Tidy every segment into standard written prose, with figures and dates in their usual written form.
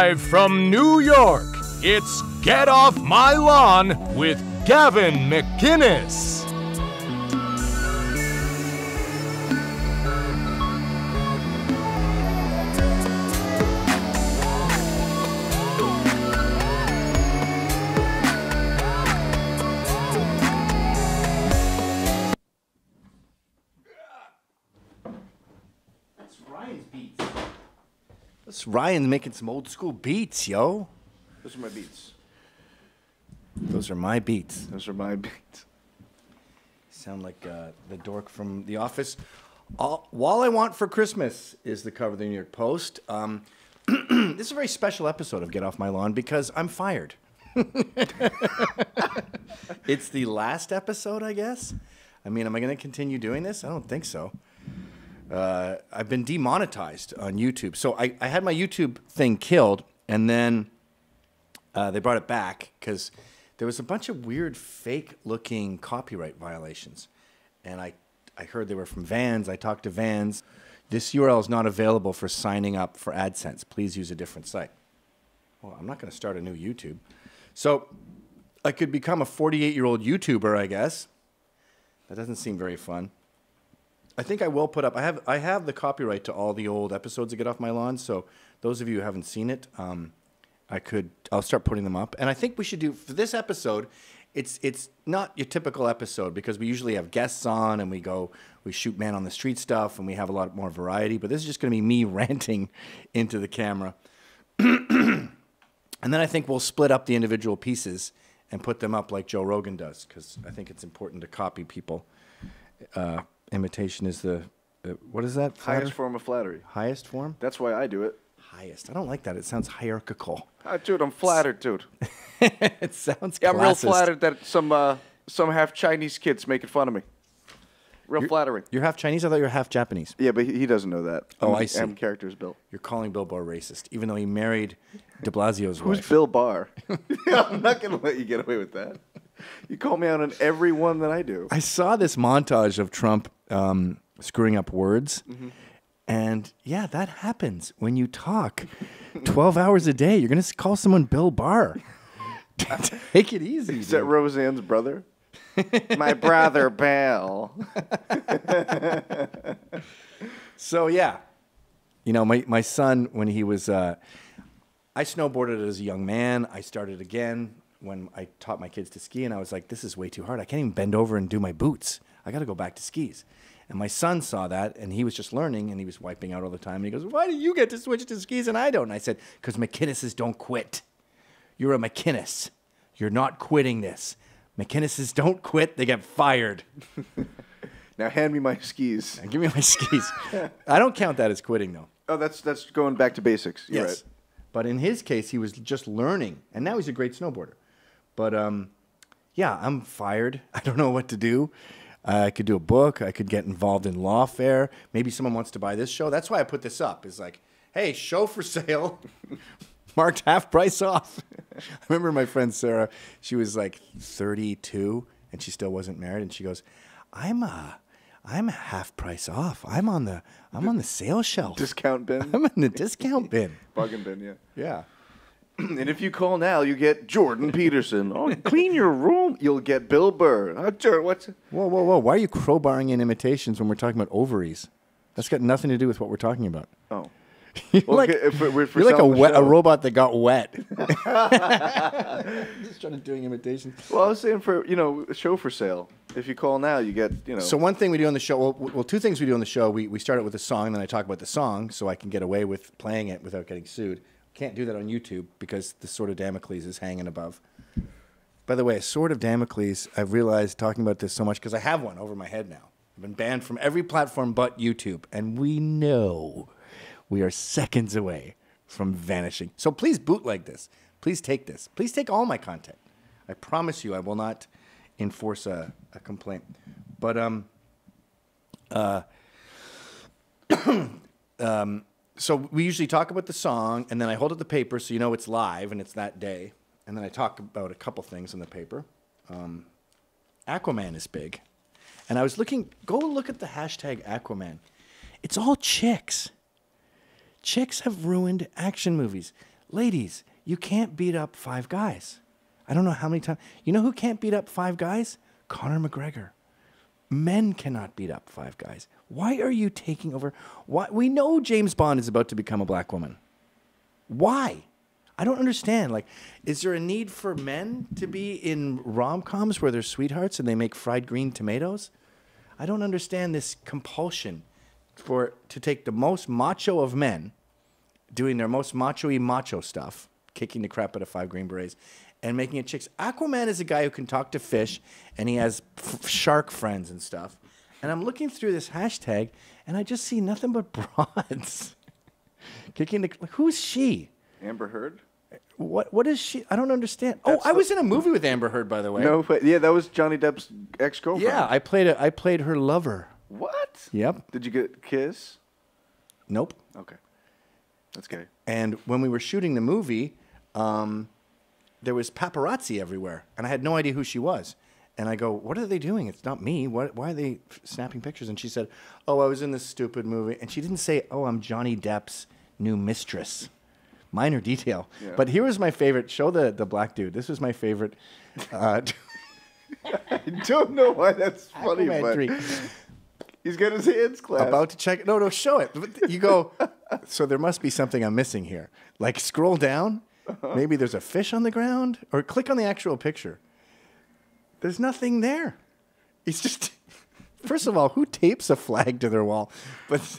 Live from New York, it's Get Off My Lawn with Gavin McInnes. Ryan's making some old school beats, yo. Those are my beats. Those are my beats. Those are my beats. Sound like the dork from The Office. All I Want for Christmas is the cover of the New York Post. This is a very special episode of Get Off My Lawn because I'm fired. It's the last episode, I guess. I mean, am I going to continue doing this? I don't think so. I've been demonetized on YouTube. So I had my YouTube thing killed, and then they brought it back because there was a bunch of weird fake-looking copyright violations. And I heard they were from Vans. I talked to Vans. This URL is not available for signing up for AdSense. Please use a different site. Well, I'm not going to start a new YouTube. So I could become a 48-year-old YouTuber, I guess. That doesn't seem very fun. I think I will put up. I have the copyright to all the old episodes of Get Off My Lawn. So those of you who haven't seen it, I'll start putting them up. And I think we should do for this episode. It's not your typical episode because we usually have guests on and we shoot man on the street stuff and we have a lot more variety. But this is just going to be me ranting into the camera. And then I think we'll split up the individual pieces and put them up like Joe Rogan does because I think it's important to copy people. Imitation is the, what is that? Highest form of flattery. Highest form? That's why I do it. Highest. I don't like that. It sounds hierarchical. Dude, I'm flattered, dude. It sounds Yeah, I'm real classist. flattered that some half Chinese kids making fun of me. Real flattering. You're half Chinese? I thought you were half Japanese. Yeah, but he doesn't know that. Oh, I see. I'm characters Bill. You're calling Bill Barr racist, even though he married de Blasio's Who's wife. Bill Barr? I'm not going to let you get away with that. You call me out on every one that I do. I saw this montage of Trump screwing up words. Mm-hmm. And yeah, that happens when you talk 12 hours a day. You're going to call someone Bill Barr. Take it easy. Is that Roseanne's brother? My brother, Bill. So, yeah. You know, my son, when he was... I snowboarded as a young man. I started again when I taught my kids to ski. And I was like, this is way too hard. I can't even bend over and do my boots. I got to go back to skis. And my son saw that, and he was just learning, and he was wiping out all the time. And he goes, why do you get to switch to skis and I don't? And I said, because McInneses don't quit. You're a McInnes. You're not quitting this. McInneses don't quit. They get fired. Now hand me my skis. Now give me my skis. I don't count that as quitting, though. Oh, that's going back to basics. You're yes. Right. But in his case, he was just learning, and now he's a great snowboarder. But, yeah, I'm fired. I don't know what to do. I could do a book. I could get involved in lawfare. Maybe someone wants to buy this show. That's why I put this up. Is like, hey, show for sale, marked half price off. I remember my friend Sarah. She was like 32, and she still wasn't married. And she goes, I'm half price off. I'm on the sale shelf. Discount bin. I'm in the discount bin. Bargain bin. Yeah. Yeah. And if you call now, you get Jordan Peterson. Oh, clean your room. You'll get Bill Burr. What's? Whoa. Why are you crowbarring in imitations when we're talking about ovaries? That's got nothing to do with what we're talking about. Oh. You're Well, like, you're like a robot that got wet. Just trying to doing imitations. Well, I was saying for, a show for sale. If you call now, you get, So one thing we do on the show, well, two things we do on the show. We start it with a song, and then I talk about the song so I can get away with playing it without getting sued. Can't do that on YouTube because the sword of Damocles is hanging above. By the way, a sword of Damocles, I've realized talking about this so much because I have one over my head now. I've been banned from every platform but YouTube, and we know we are seconds away from vanishing. So please bootleg this. Please take this. Please take all my content. I promise you I will not enforce a complaint. But so we usually talk about the song, and then I hold up the paper so you know it's live and it's that day. And then I talk about a couple things in the paper. Aquaman is big. And I was go look at the hashtag Aquaman. It's all chicks. Chicks have ruined action movies. ladies, you can't beat up 5 guys. I don't know how many times. You know who can't beat up 5 guys? Conor McGregor. Men cannot beat up 5 guys. Why are you taking over? Why? We know James Bond is about to become a black woman. Why? I don't understand. Like, is there a need for men to be in rom-coms where they're sweethearts and they make fried green tomatoes? I don't understand this compulsion to take the most macho of men doing their most macho-y macho stuff, kicking the crap out of 5 Green Berets, and making it chicks. Aquaman is a guy who can talk to fish, and he has shark friends and stuff. And I'm looking through this hashtag, and I just see nothing but broads kicking the. Who's she? Amber Heard? What is she? I don't understand. I was in a movie with Amber Heard, by the way. No, but yeah, that was Johnny Depp's ex-girlfriend. Yeah, I played her lover. What? Yep. Did you get a kiss? Nope. Okay. That's gay. And when we were shooting the movie, there was paparazzi everywhere, and I had no idea who she was. And I go, what are they doing? It's not me. Why are they snapping pictures? And she said, I was in this stupid movie. And she didn't say, I'm Johnny Depp's new mistress. Minor detail. Yeah. But here was my favorite. Show the black dude. This was my favorite. I don't know why that's funny, but he's got his hands clasped. About to check it. No, show it. You go, so there must be something I'm missing here. Like, scroll down. Maybe there's a fish on the ground. Or click on the actual picture. There's nothing there. It's just, first of all, who tapes a flag to their wall? But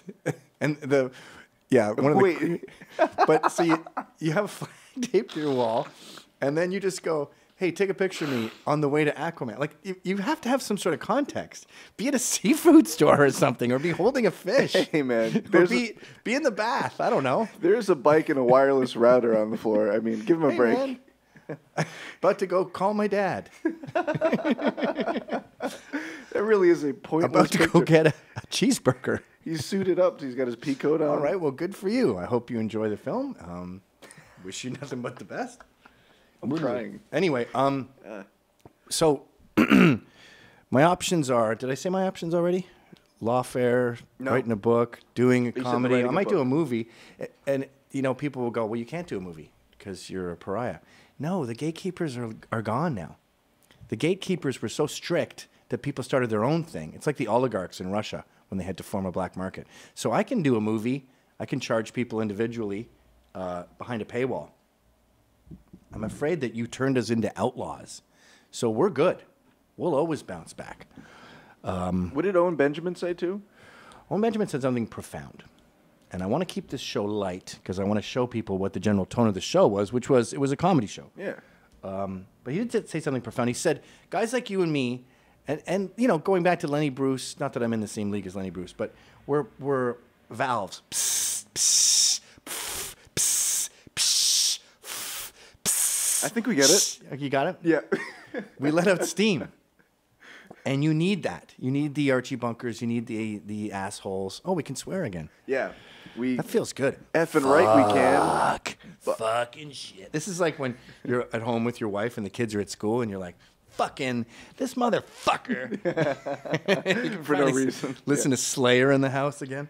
but so you have a flag taped to your wall, and then you just go, hey, take a picture of me on the way to Aquaman. Like, you have to have some sort of context. Be at a seafood store or something, or be holding a fish. Hey, man. Or be in the bath. I don't know. There's a bike and a wireless router on the floor. I mean, give him a break. Man. About to go call my dad. That really is a pointless About to go get a cheeseburger. He's suited up. He's got his pea coat on. All right. Well, good for you. I hope you enjoy the film. Wish you nothing but the best. I'm trying. Anyway, so my options are, did I say my options already? Lawfare, writing a book, doing a comedy. I might do a movie. And, people will go, well, you can't do a movie because you're a pariah. No, the gatekeepers are gone now. The gatekeepers were so strict that people started their own thing. It's like the oligarchs in Russia when they had to form a black market. So I can do a movie. I can charge people individually behind a paywall. I'm afraid that you turned us into outlaws. So we're good. We'll always bounce back. What did Owen Benjamin say, too? Owen Benjamin said something profound. And I want to keep this show light because I want to show people what the general tone of the show was, which was, it was a comedy show. Yeah. But he did say something profound. He said, guys like you and me, and going back to Lenny Bruce, not that I'm in the same league as Lenny Bruce, but we're valves. Psst, psst, psst, psst, psst, psst. I think we get it. You got it? Yeah. We let out steam. And you need that. You need the Archie Bunkers. You need the assholes. Oh, we can swear again. Yeah. That feels good. Effing right we can. Fucking shit. This is like when you're at home with your wife and the kids are at school and you're like, fucking this motherfucker. For no reason. Listen to Slayer in the house again.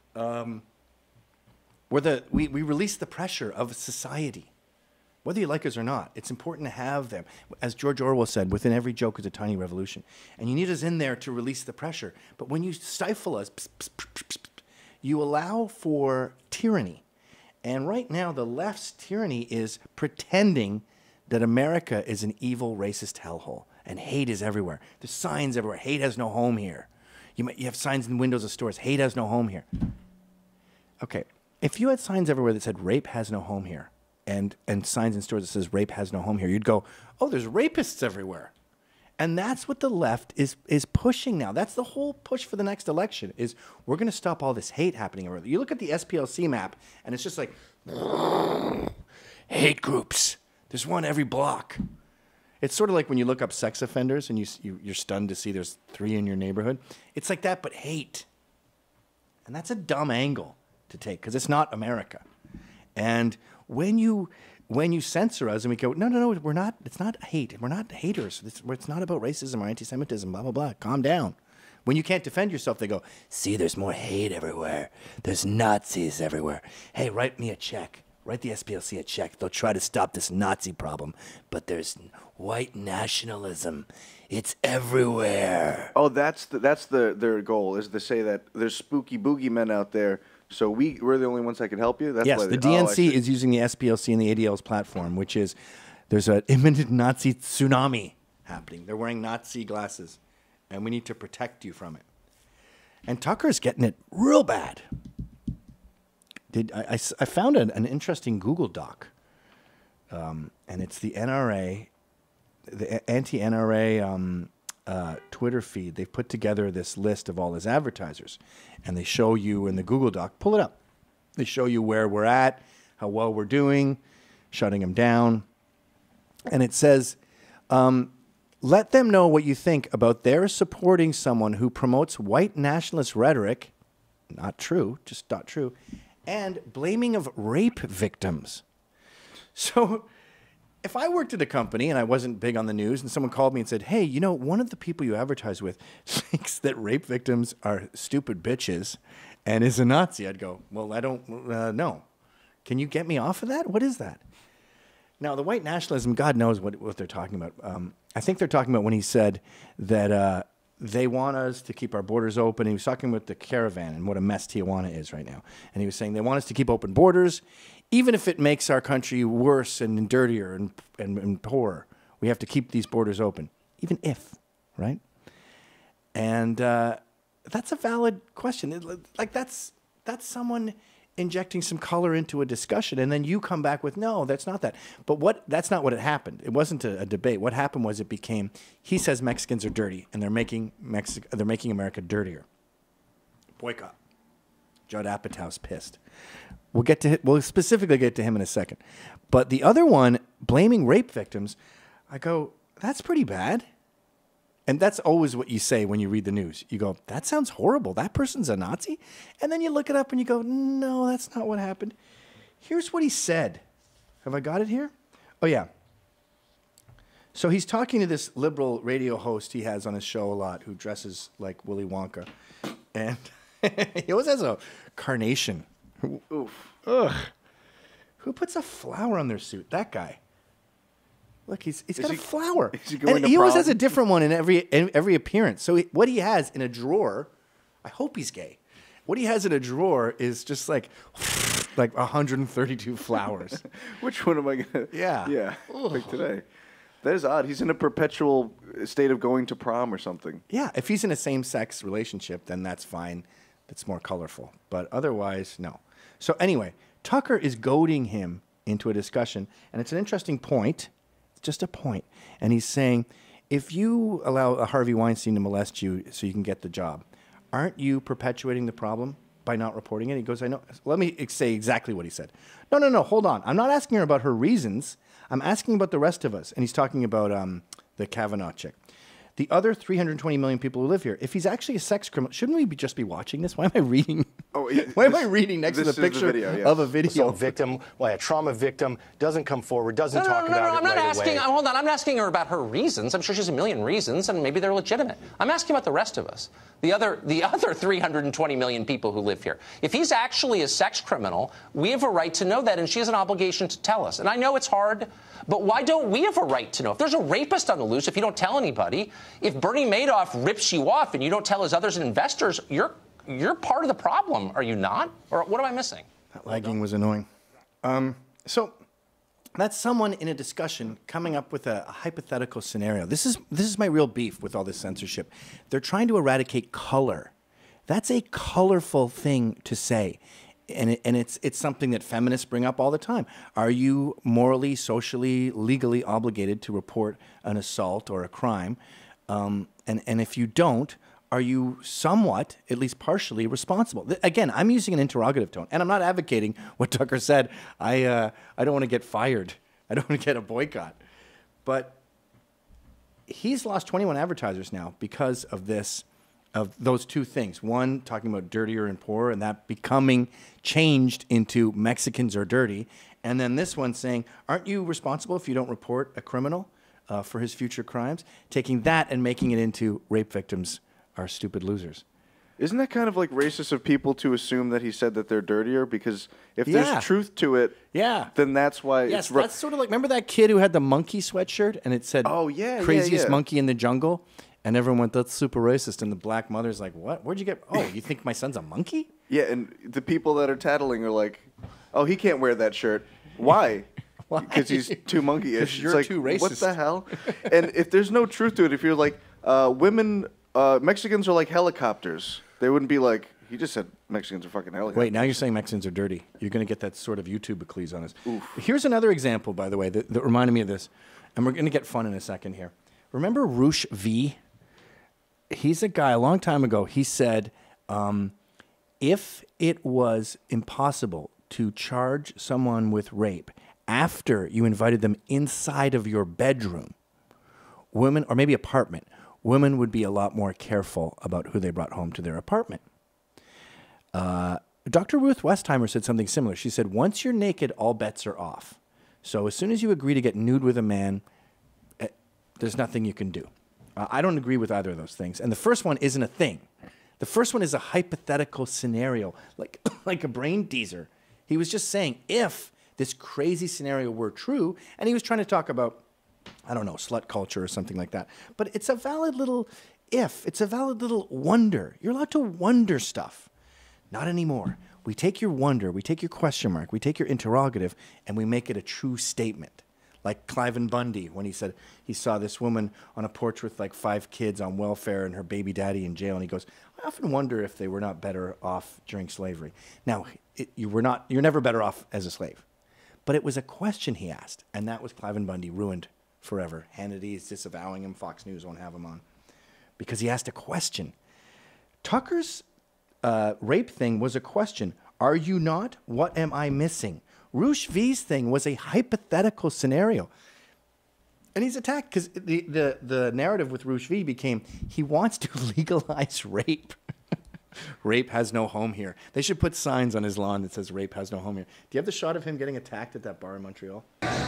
We release the pressure of society. Whether you like us or not, it's important to have them. As George Orwell said, within every joke is a tiny revolution. And you need us in there to release the pressure. But when you stifle us, you allow for tyranny. And right now, the left's tyranny is pretending that America is an evil, racist hellhole. And hate is everywhere. There's signs everywhere. Hate has no home here. You have signs in windows of stores. Hate has no home here. Okay, if you had signs everywhere that said rape has no home here, and signs in stores that says rape has no home here, you'd go, oh, there's rapists everywhere. And that's what the left is pushing now. That's the whole push for the next election is we're going to stop all this hate happening everywhere. You look at the SPLC map, and it's just like, hate groups. There's one every block. It's sort of like when you look up sex offenders and you're stunned to see there's 3 in your neighborhood. It's like that, but hate. And that's a dumb angle to take because it's not America. And when you censor us and we go, no, we're not. It's not hate. We're not haters. It's not about racism or anti-Semitism. Blah blah blah. Calm down. When you can't defend yourself, they go, see, there's more hate everywhere. There's Nazis everywhere. Hey, write me a check. write the SPLC a check. They'll try to stop this Nazi problem. But there's white nationalism. It's everywhere. Oh, that's their goal, is to say that there's spooky boogeymen out there, so we're the only ones that can help you? That's yes, why the DNC is using the SPLC and the ADL's platform, which is there's an imminent Nazi tsunami happening. They're wearing Nazi glasses, and we need to protect you from it. And Tucker's getting it real bad. I found an interesting Google Doc, and it's the NRA, the anti-NRA Twitter feed. They've put together this list of all his advertisers, and they show you in the Google Doc, pull it up. They show you where we're at, how well we're doing, shutting them down. And it says, let them know what you think about their supporting someone who promotes white nationalist rhetoric, not true, just not true, and blaming of rape victims. So if I worked at a company and I wasn't big on the news and someone called me and said, hey, you know, one of the people you advertise with thinks that rape victims are stupid bitches and is a Nazi, I'd go, well, I don't know. Can you get me off of that? What is that? Now, the white nationalism, God knows what they're talking about. I think they're talking about when he said that they want us to keep our borders open. He was talking about the caravan and what a mess Tijuana is right now. And he was saying they want us to keep open borders, even if it makes our country worse and dirtier and poorer. We have to keep these borders open, even if, right? And that's a valid question. Like that's someone injecting some color into a discussion, and then you come back with, no, that's not that. But that's not what had happened. It wasn't a debate. What happened was it became, he says Mexicans are dirty, and they're making America dirtier. Boycott. Judd Apatow's pissed. We'll specifically get to him in a second. But the other one, blaming rape victims, I go, that's pretty bad. And that's always what you say when you read the news. You go, that sounds horrible. That person's a Nazi? And then you look it up and you go, no, that's not what happened. Here's what he said. Have I got it here? Oh, yeah. So he's talking to this liberal radio host he has on his show a lot who dresses like Willy Wonka. And he always has a carnation. Oof. Ugh. Who puts a flower on their suit? That guy. Look, he's got a flower. Is he going and to he always prom? has a different one in every appearance. So what he has in a drawer, I hope he's gay. What he has in a drawer is just like 132 flowers. Which one am I going to... Yeah. Yeah, like today. That is odd. He's in a perpetual state of going to prom or something. Yeah, if he's in a same-sex relationship, then that's fine. That's more colorful. But otherwise, no. So anyway, Tucker is goading him into a discussion, and it's an interesting point. It's just a point. And he's saying, if you allow a Harvey Weinstein to molest you so you can get the job, aren't you perpetuating the problem by not reporting it? He goes, I know. Let me say exactly what he said. No, hold on. I'm not asking her about her reasons. I'm asking about the rest of us. And he's talking about the Kavanaugh chick. The other 320 million people who live here. If he's actually a sex criminal, shouldn't we just be watching this? Why am I reading? Why am I reading next to the picture of a video? Assault victim, why a trauma victim doesn't come forward, doesn't talk about it I'm not right asking. away. Hold on, I'm not asking her about her reasons. I'm sure she has a million reasons, and maybe they're legitimate. I'm asking about the rest of us, the other 320 million people who live here. If he's actually a sex criminal, we have a right to know that, and she has an obligation to tell us. And I know it's hard, but why don't we have a right to know? If there's a rapist on the loose, if you don't tell anybody, if Bernie Madoff rips you off and you don't tell his others and investors, you're part of the problem, are you not? Or what am I missing? That lagging was annoying. So that's someone in a discussion coming up with a hypothetical scenario. This is my real beef with all this censorship. They're trying to eradicate color. That's a colorful thing to say. And it's something that feminists bring up all the time. Are you morally, socially, legally obligated to report an assault or a crime? And if you don't, are you somewhat, at least partially, responsible? Again, I'm using an interrogative tone, and I'm not advocating what Tucker said. I don't want to get fired. I don't want to get a boycott. But he's lost 21 advertisers now because of this, of those two things. One, talking about dirtier and poorer, and that becoming changed into Mexicans are dirty. And then this one saying, aren't you responsible if you don't report a criminal for his future crimes? Taking that and making it into rape victims are stupid losers. Isn't that kind of like racist of people to assume that he said that they're dirtier? Because if there's truth to it, then that's why Yes, that's sort of like, remember that kid who had the monkey sweatshirt and it said, craziest monkey in the jungle? And everyone went, that's super racist. And the black mother's like, what? Where'd you get? Oh, you think my son's a monkey? Yeah, and the people that are tattling are like, oh, he can't wear that shirt. Why? Because he's too monkey-ish. You're too racist. What the hell? And if there's no truth to it, if you're like, Mexicans are like helicopters, they wouldn't be like, he just said Mexicans are fucking helicopters. Wait, now you're saying Mexicans are dirty. You're going to get that sort of YouTube eccles on us. Here's another example, by the way, that reminded me of this. And we're going to get fun in a second here. Remember Roosh V? He's a guy, a long time ago, he said, if it was impossible to charge someone with rape after you invited them inside of your bedroom, women, or maybe apartment, women would be a lot more careful about who they brought home to their apartment. Dr. Ruth Westheimer said something similar. She said, once you're naked, all bets are off. So as soon as you agree to get nude with a man, there's nothing you can do. I don't agree with either of those things. And the first one isn't a thing. The first one is a hypothetical scenario, like a brain teaser. He was just saying, if this crazy scenario were true, and he was trying to talk about, I don't know, slut culture or something like that. But it's a valid little if. It's a valid little wonder. You're allowed to wonder stuff. Not anymore. We take your wonder, we take your question mark, we take your interrogative, and we make it a true statement. Like Cliven Bundy, when he said he saw this woman on a porch with like 5 kids on welfare and her baby daddy in jail, and he goes, I often wonder if they were not better off during slavery. Now, you're never better off as a slave. But it was a question he asked, and that was Cliven Bundy, ruined forever. Hannity is disavowing him. Fox News won't have him on. Because he asked a question. Tucker's rape thing was a question. Are you not? What am I missing? Roosh V's thing was a hypothetical scenario. And he's attacked because the narrative with Roosh V became he wants to legalize rape. Rape has no home here. They should put signs on his lawn that says rape has no home here. Do you have the shot of him getting attacked at that bar in Montreal?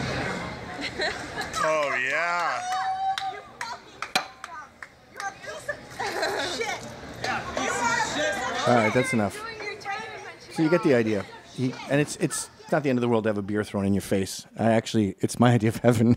Oh, yeah. All right, that's enough. So you get the idea. And it's not the end of the world to have a beer thrown in your face. It's my idea of heaven.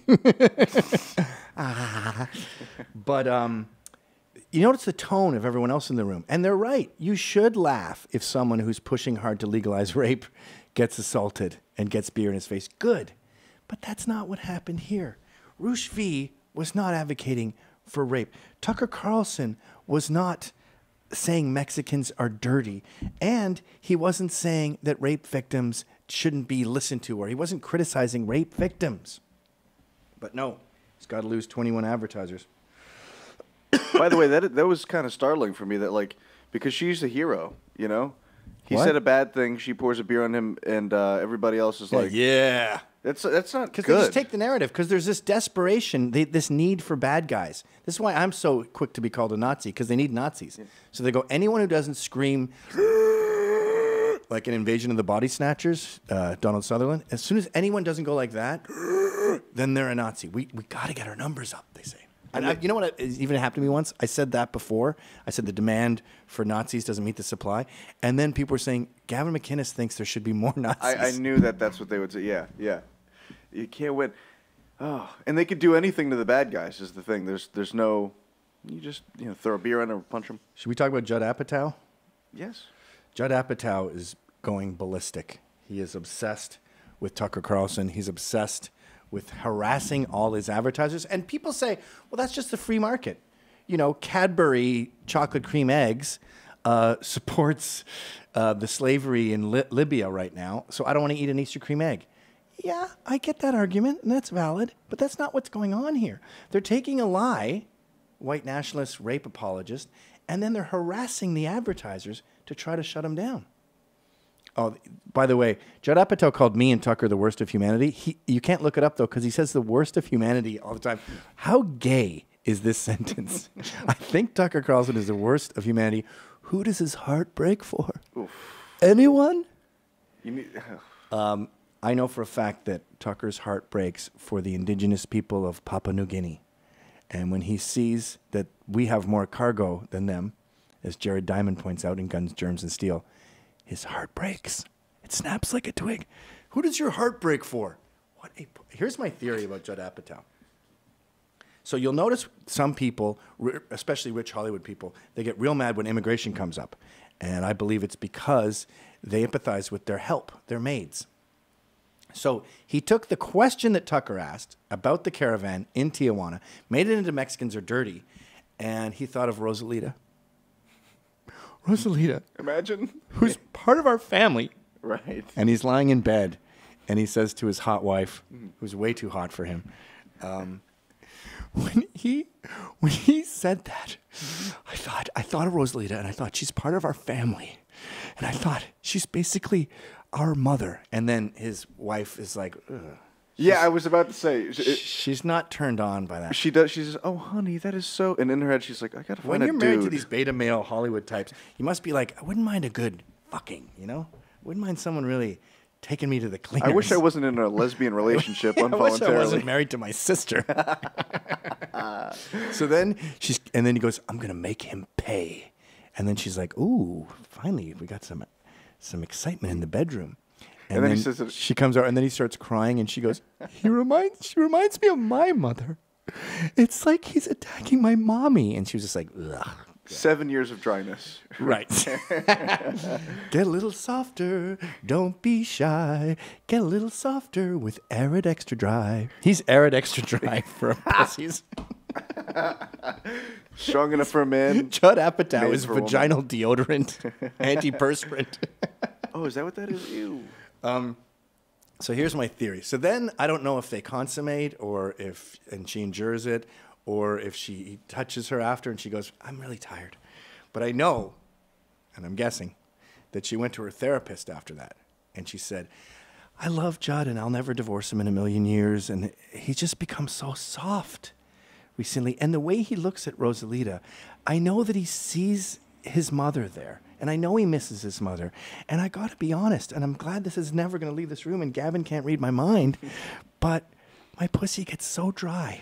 But you notice the tone of everyone else in the room. And they're right. You should laugh if someone who's pushing hard to legalize rape gets assaulted and gets beer in his face. Good. But that's not what happened here. Roosh V was not advocating for rape. Tucker Carlson was not saying Mexicans are dirty. And he wasn't saying that rape victims shouldn't be listened to, or he wasn't criticizing rape victims. But no, he's got to lose 21 advertisers. By the way, that was kind of startling for me, that like, because she's a hero, you know? He said a bad thing, she pours a beer on him, and everybody else is like, yeah. That's not good. Because they just take the narrative, because there's this desperation, this need for bad guys. This is why I'm so quick to be called a Nazi, because they need Nazis. Yeah. So they go, anyone who doesn't scream like an Invasion of the Body Snatchers, Donald Sutherland, as soon as anyone doesn't go like that, then they're a Nazi. We got to get our numbers up, they say. And you know what even happened to me once? I said that before. I said the demand for Nazis doesn't meet the supply. And then people were saying, Gavin McInnes thinks there should be more Nazis. I knew that's what they would say. Yeah, yeah. You can't win. Oh, and they could do anything to the bad guys is the thing. There's no, you just throw a beer on them or punch them. Should we talk about Judd Apatow? Yes. Judd Apatow is going ballistic. He is obsessed with Tucker Carlson. He's obsessed with harassing all his advertisers. And people say, well, that's just the free market. You know, Cadbury chocolate cream eggs supports the slavery in Libya right now, so I don't want to eat an Easter cream egg. Yeah, I get that argument, and that's valid, but that's not what's going on here. They're taking a lie, white nationalist rape apologist, and then they're harassing the advertisers to try to shut them down. Oh, by the way, Judd Apatow called me and Tucker the worst of humanity. You can't look it up, though, because he says the worst of humanity all the time. How gay is this sentence? I think Tucker Carlson is the worst of humanity. Who does his heart break for? Oof. Anyone? I know for a fact that Tucker's heart breaks for the indigenous people of Papua New Guinea. And when he sees that we have more cargo than them, as Jared Diamond points out in Guns, Germs, and Steel, his heart breaks. It snaps like a twig. Who does your heart break for? Here's my theory about Judd Apatow. So you'll notice some people, especially rich Hollywood people, they get real mad when immigration comes up. And I believe it's because they empathize with their help, their maids. So he took the question that Tucker asked about the caravan in Tijuana, made it into Mexicans Are Dirty, and he thought of Rosalita. Rosalita. Imagine. Who's part of our family. Right. And he's lying in bed, and he says to his hot wife, who's way too hot for him, when he said that, I thought of Rosalita, and I thought she's part of our family, and I thought she's basically our mother. And then his wife is like, ugh. Yeah, I was about to say. She's not turned on by that. She does. She says, "Oh, honey, that is so." And in her head, she's like, "I gotta find a dude." When you're married to these beta male Hollywood types, you must be like, I wouldn't mind a good fucking, you know? Wouldn't mind someone really taking me to the cleaners. I wish I wasn't in a lesbian relationship involuntarily. I wish I wasn't married to my sister. So then and then he goes, I'm gonna make him pay. And then she's like, ooh, finally we got some excitement in the bedroom. And then he says she comes out, and then he starts crying, and she goes, she reminds me of my mother. It's like he's attacking my mommy. And she was just like, ugh. 7 years of dryness. Right. Get a little softer. Don't be shy. Get a little softer with Arid Extra Dry. He's Arid Extra Dry for pussies. Strong enough for a man. Judd Apatow is vaginal deodorant. Antiperspirant. Oh, is that what that is? Ew. So here's my theory. So then I don't know if they consummate and she endures it, or if he touches her after and she goes, I'm really tired. But I know, and I'm guessing, that she went to her therapist after that. And she said, I love Judd and I'll never divorce him in a million years. And he's just become so soft recently. And the way he looks at Rosalita, I know that he sees his mother there. And I know he misses his mother. And I got to be honest, and I'm glad this is never going to leave this room and Gavin can't read my mind, but my pussy gets so dry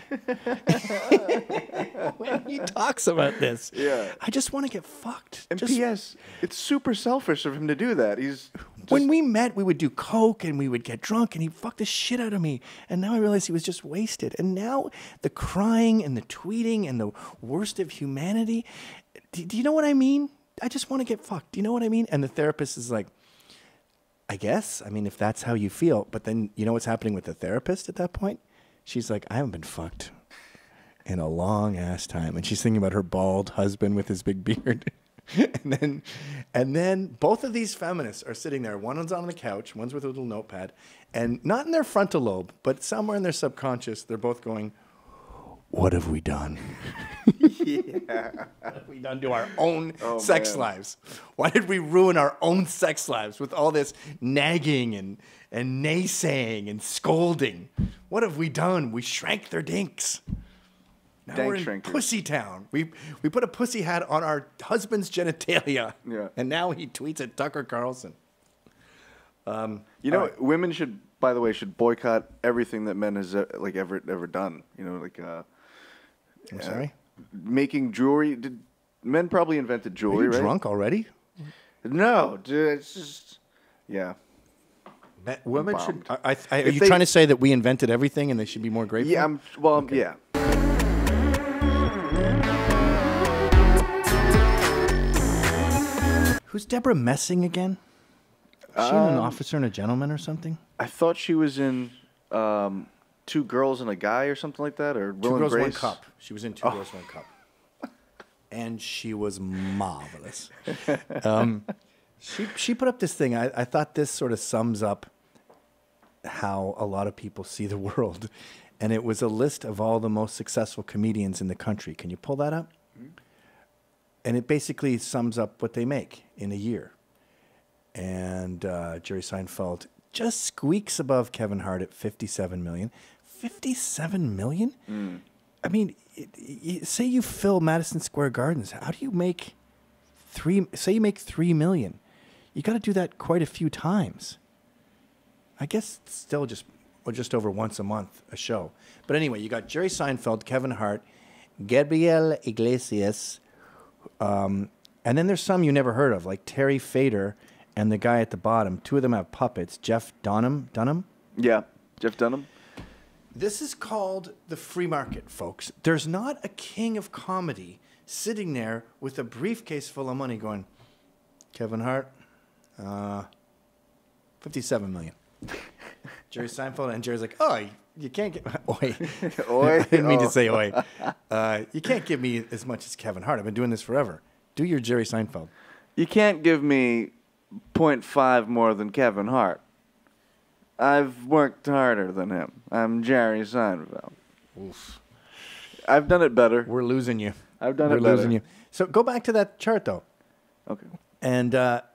when he talks about this. Yeah. I just want to get fucked. And P.S., it's super selfish of him to do that. When we met, we would do coke and we would get drunk and he'd fuck the shit out of me. And now I realize he was just wasted. And now the crying and the tweeting and the worst of humanity. Do you know what I mean? I just want to get fucked. Do you know what I mean? And the therapist is like, I guess. I mean, if that's how you feel. But then you know what's happening with the therapist at that point? She's like, I haven't been fucked in a long ass time. And she's thinking about her bald husband with his big beard. and then both of these feminists are sitting there. One's on the couch, one's with a little notepad. And not in their frontal lobe, but somewhere in their subconscious, they're both going, what have we done? Yeah. What have we done to our own sex lives? Why did we ruin our own sex lives with all this nagging and naysaying and scolding? What have we done? We shrank their dinks. Now we're in Pussy Town. We put a pussy hat on our husband's genitalia. Yeah. And now he tweets at Tucker Carlson. Women should, by the way, boycott everything that men has ever done. You know, like I'm sorry? Making jewelry. Men probably invented jewelry, Are you right? drunk already? No, dude. It's just, yeah. Women should. Are you trying to say that we invented everything and they should be more grateful? Yeah. Yeah. Who's Deborah Messing again? Is she in An Officer and a Gentleman or something? I thought she was in Two Girls and a Guy or something like that, or Will and Grace. 2 Girls, 1 Cup. She was in Two Girls, 1 Cup. And she was marvelous. She put up this thing. I thought this sort of sums up how a lot of people see the world. And it was a list of all the most successful comedians in the country. Can you pull that up? Mm-hmm. And it basically sums up what they make in a year. And Jerry Seinfeld just squeaks above Kevin Hart at $57 million. $57 million? Mm. I mean, say you fill Madison Square Gardens. How do you make say you make $3 million? You got to do that quite a few times. I guess it's still just over once a month a show. But anyway, you got Jerry Seinfeld, Kevin Hart, Gabriel Iglesias, And then there's some you never heard of, like Terry Fader and the guy at the bottom. Two of them have puppets. Jeff Dunham? Yeah, Jeff Dunham. This is called the free market, folks. There's not a king of comedy sitting there with a briefcase full of money going, Kevin Hart, 57 million. Jerry Seinfeld, and Jerry's like, oh, you can't get, oi. Oi. I didn't mean to say oi. You can't give me as much as Kevin Hart. I've been doing this forever. Do your Jerry Seinfeld. You can't give me 0.5 more than Kevin Hart. I've worked harder than him. I'm Jerry Seinfeld. Oof. I've done it better. We're losing you. I've done We're it better. losing you. So go back to that chart, though. Okay. And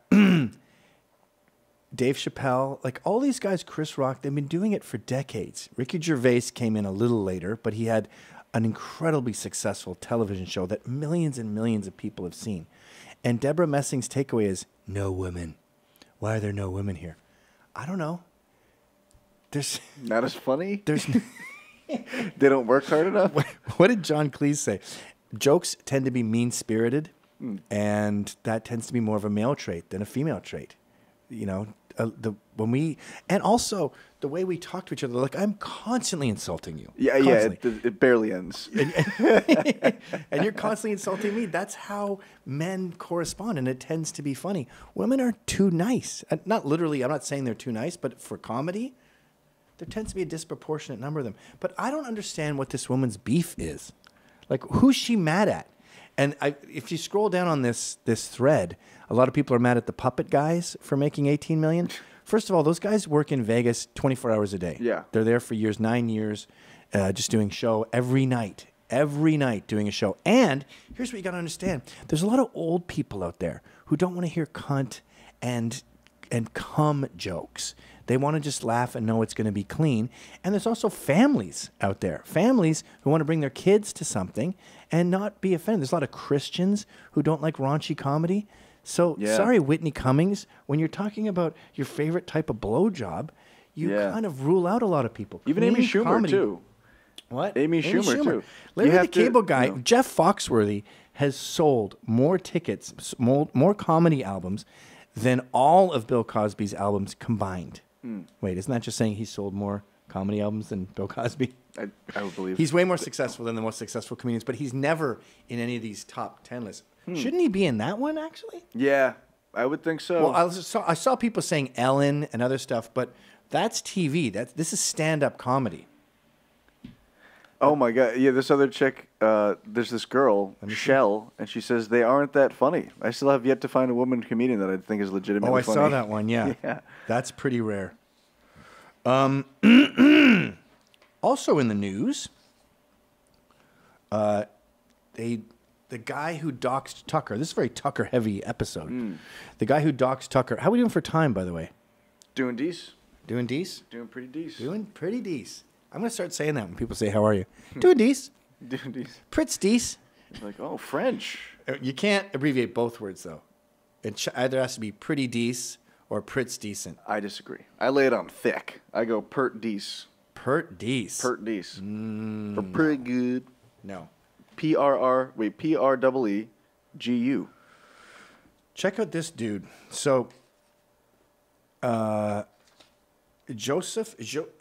Dave Chappelle, like all these guys, Chris Rock, they've been doing it for decades. Ricky Gervais came in a little later, but he had an incredibly successful television show that millions and millions of people have seen. And Deborah Messing's takeaway is, no women. Why are there no women here? I don't know. There's Not as funny? there's They don't work hard enough? what did John Cleese say? Jokes tend to be mean-spirited, and that tends to be more of a male trait than a female trait. You know, and also the way we talk to each other, like I'm constantly insulting you. Yeah, Constantly. it barely ends. And you're constantly insulting me. That's how men correspond, and it tends to be funny. Women are too nice. Not literally, I'm not saying they're too nice, but for comedy, there tends to be a disproportionate number of them. But I don't understand what this woman's beef is. Like, who's she mad at? And if you scroll down on this thread, a lot of people are mad at the puppet guys for making $18 million. First of all, those guys work in Vegas 24 hours a day. Yeah. They're there for years, 9 years, just doing show every night doing a show. And here's what you got to understand. There's a lot of old people out there who don't want to hear cunt and cum jokes. They want to just laugh and know it's going to be clean. And there's also families out there, families who want to bring their kids to something and not be offended. There's a lot of Christians who don't like raunchy comedy. So, sorry, Whitney Cummings, when you're talking about your favorite type of blowjob, you kind of rule out a lot of people. Even Clean Amy Schumer, comedy. too. What? Amy Schumer, too. Larry You the have to, Cable Guy, you know. Jeff Foxworthy, has sold more tickets, more comedy albums than all of Bill Cosby's albums combined. Wait, isn't that just saying he sold more comedy albums than Bill Cosby? I would believe. He's way more successful than the most successful comedians, but he's never in any of these top 10 lists. Shouldn't he be in that one, actually? Yeah, I would think so. Well, I saw people saying Ellen and other stuff, but that's TV. This is stand-up comedy. Oh my God! Yeah, this other chick. There's this girl, Shell, and she says they aren't that funny. I still have yet to find a woman comedian that I think is legitimately Oh, I funny. saw that one. Yeah, Yeah. That's pretty rare. Also in the news, the guy who doxed Tucker. This is a very Tucker-heavy episode. The guy who doxed Tucker. How are we doing for time, by the way? Doing decent. Doing decent? Doing pretty decent. Doing pretty decent. I'm going to start saying that when people say, how are you? Doing decent. Doing decent. Pretty decent. It's like, oh, French. You can't abbreviate both words, though. It either has to be pretty decent or Pritz decent. I disagree. I lay it on thick. I go pert dece. Pert decent. Pert dece. Or pretty good. No. PREEGU. Check out this dude. So, Joseph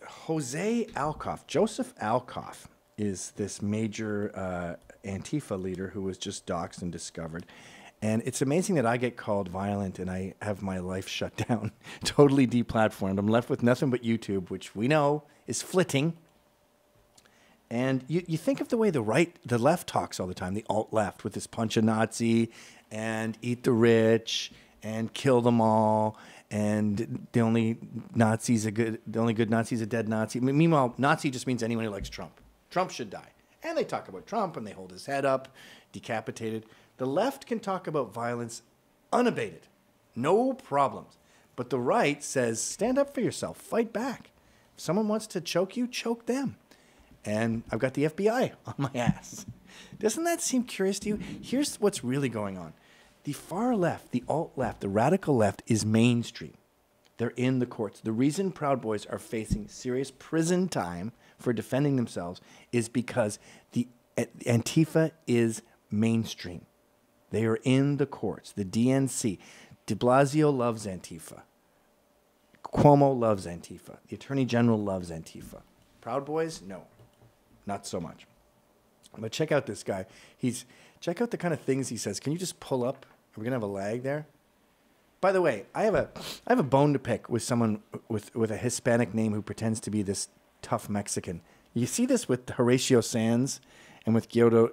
Alcoff is this major Antifa leader who was just doxxed and discovered. And it's amazing that I get called violent and I have my life shut down, totally deplatformed. I'm left with nothing but YouTube, which we know is flitting. And you think of the way the left talks all the time, the alt-left, with this punch a Nazi and eat the rich and kill them all. And the only good Nazi is a dead Nazi. Meanwhile, Nazi just means anyone who likes Trump. Trump should die. And they talk about Trump and they hold his head up, decapitated. The left can talk about violence unabated. No problems. But the right says, stand up for yourself. Fight back. If someone wants to choke you, choke them. And I've got the FBI on my ass. Doesn't that seem curious to you? Here's what's really going on. The far left, the alt-left, the radical left is mainstream. They're in the courts. The reason Proud Boys are facing serious prison time for defending themselves is because the Antifa is mainstream. They are in the courts. The DNC. De Blasio loves Antifa. Cuomo loves Antifa. The Attorney General loves Antifa. Proud Boys? No, not so much. But check out this guy. Check out the kind of things he says. Can you just pull up? Are we going to have a lag there? By the way, I have a bone to pick with someone with a Hispanic name who pretends to be this tough Mexican. You see this with Horatio Sanz and with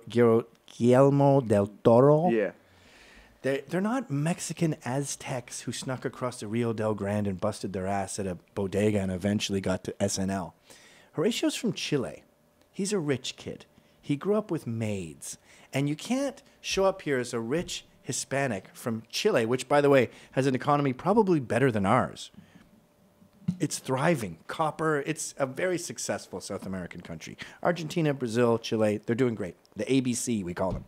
Guillermo del Toro? Yeah. They're not Mexican Aztecs who snuck across the Rio del Grande and busted their ass at a bodega and eventually got to SNL. Horatio's from Chile. He's a rich kid. He grew up with maids. And you can't show up here as a rich Hispanic from Chile, which, by the way, has an economy probably better than ours. It's thriving. Copper. It's a very successful South American country. Argentina, Brazil, Chile, they're doing great. The ABC, we call them.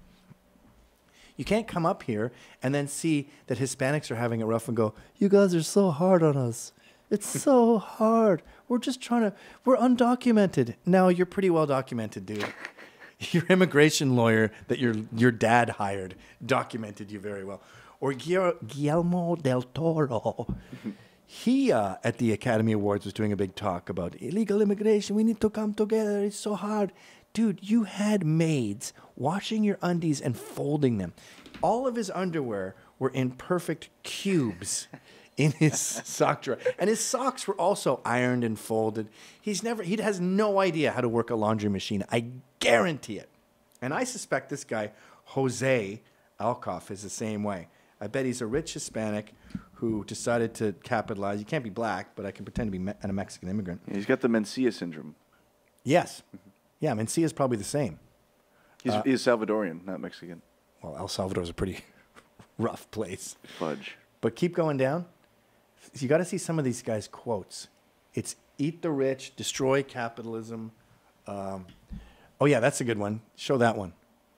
You can't come up here and then see that Hispanics are having it rough and go, you guys are so hard on us. It's so hard. We're undocumented. No, you're pretty well documented, dude. Your immigration lawyer that your dad hired documented you very well. Or Guillermo del Toro. He, at the Academy Awards, was doing a big talk about illegal immigration. We need to come together. It's so hard. Dude, you had maids washing your undies and folding them. All of his underwear were in perfect cubes in his sock drawer. And his socks were also ironed and folded. He has no idea how to work a laundry machine. I guarantee it. And I suspect this guy, Jose Alcoff, is the same way. I bet he's a rich Hispanic who decided to capitalize. You can't be black, but I can pretend to be a Mexican immigrant. Yeah, he's got the Mencia syndrome. Yes. Yeah, Mencia is probably the same. He's Salvadorian, not Mexican. Well, El Salvador's a pretty rough place. Fudge. But keep going down. You got to see some of these guys' quotes. It's eat the rich, destroy capitalism. Oh, yeah, that's a good one. Show that one.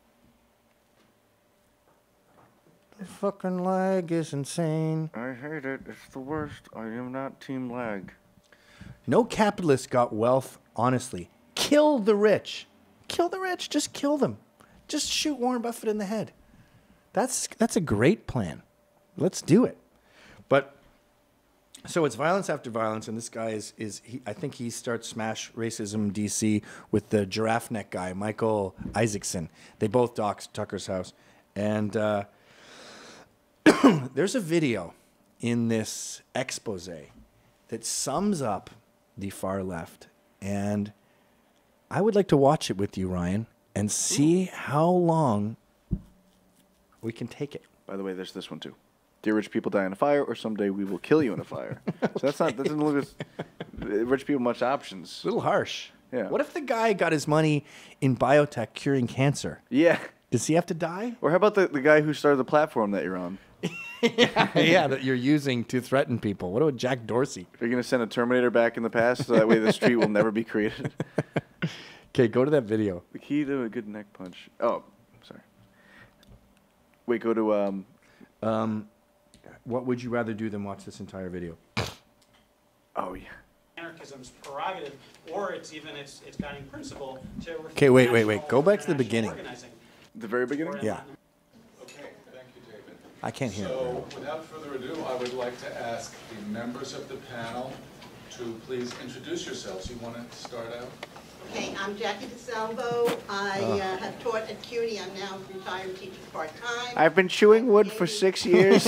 The fucking lag is insane. I hate it. It's the worst. I am not team lag. No capitalist got wealth honestly. Kill the rich. Kill the rich. Just kill them. Just shoot Warren Buffett in the head. That's a great plan. Let's do it. But so it's violence after violence, and this guy I think he starts Smash Racism DC with the giraffe neck guy, Michael Isaacson. They both doxed Tucker's house. And there's a video in this expose that sums up the far left. And I would like to watch it with you, Ryan, and see how long we can take it. By the way, there's this one too. Dear rich people die in a fire, or someday we will kill you in a fire. So that doesn't look as rich people much options. A little harsh. Yeah. What if the guy got his money in biotech curing cancer? Yeah. Does he have to die? Or how about the guy who started the platform that you're on? Yeah, that you're using to threaten people. What about Jack Dorsey? Are you going to send a Terminator back in the past so that way the street will never be created? Okay, go to that video. The key to a good neck punch. Oh, sorry. Wait, go to... What would you rather do than watch this entire video? Oh, yeah. Anarchism's prerogative, or it's guiding principle to... Okay, wait. Go back to the beginning. The very beginning? Yeah. Okay, thank you, David. I can't hear So, without further ado, I would like to ask the members of the panel to please introduce yourselves. You want to start out? Okay, I'm Jackie DeSalvo. I have taught at CUNY. I'm now retired teacher part-time. I've been chewing wood for 6 years.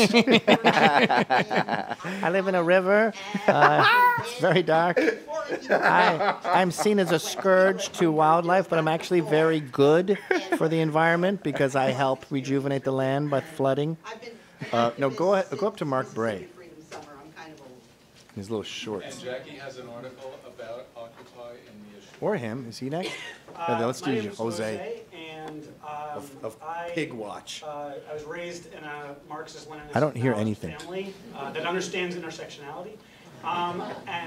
I live in a river. It's very dark. I'm seen as a scourge to wildlife, but I'm actually very good for the environment because I help rejuvenate the land by flooding. No, go up to Mark Bray. He's a little short. And Jackie has an article about Occupy in the issue. Or him. Is he next? Yeah, let's do My name is Jose. And Of Pig Watch. I was raised in a Marxist-Leninist I don't hear anything. family that understands intersectionality. On